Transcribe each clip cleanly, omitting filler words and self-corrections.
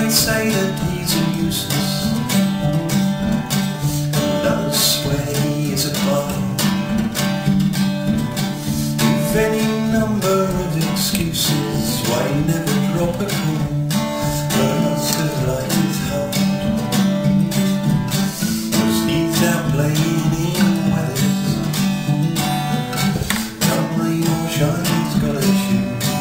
may say that he's a nuisance, and others swear he is a bite. With any number of excuses why he never drop a call, but I must have liked his heart, 'cause he's out playing in weathers. Come rain or shine, he's got a shoe.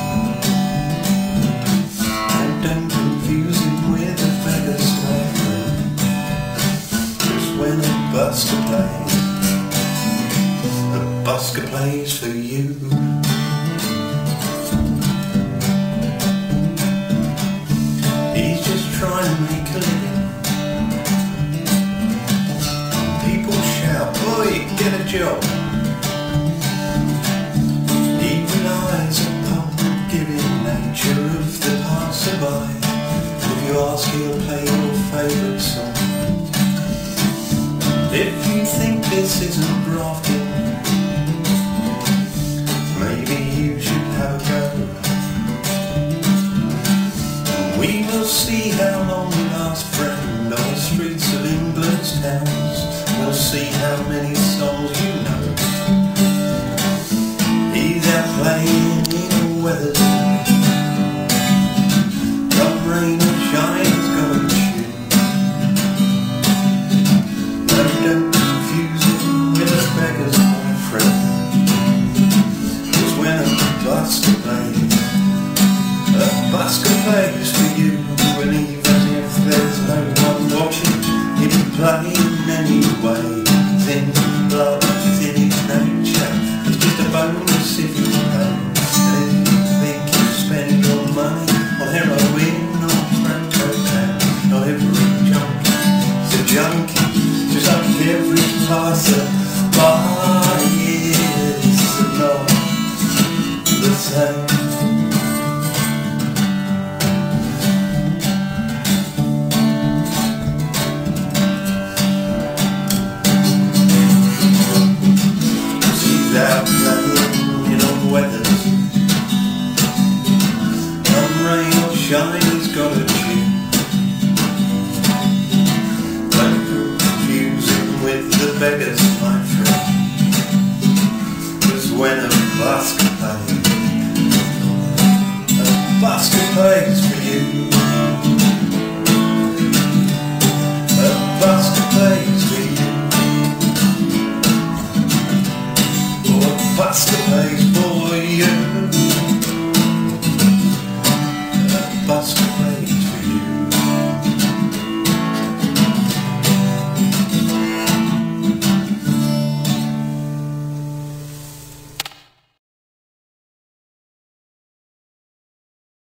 When a busker plays for you. He's just trying to make a living. People shout, boy, get a job. He relies upon the giving nature of the passerby. If you ask, he'll play your favourite song. If you think this isn't grafting, maybe you should have a go. We will see how long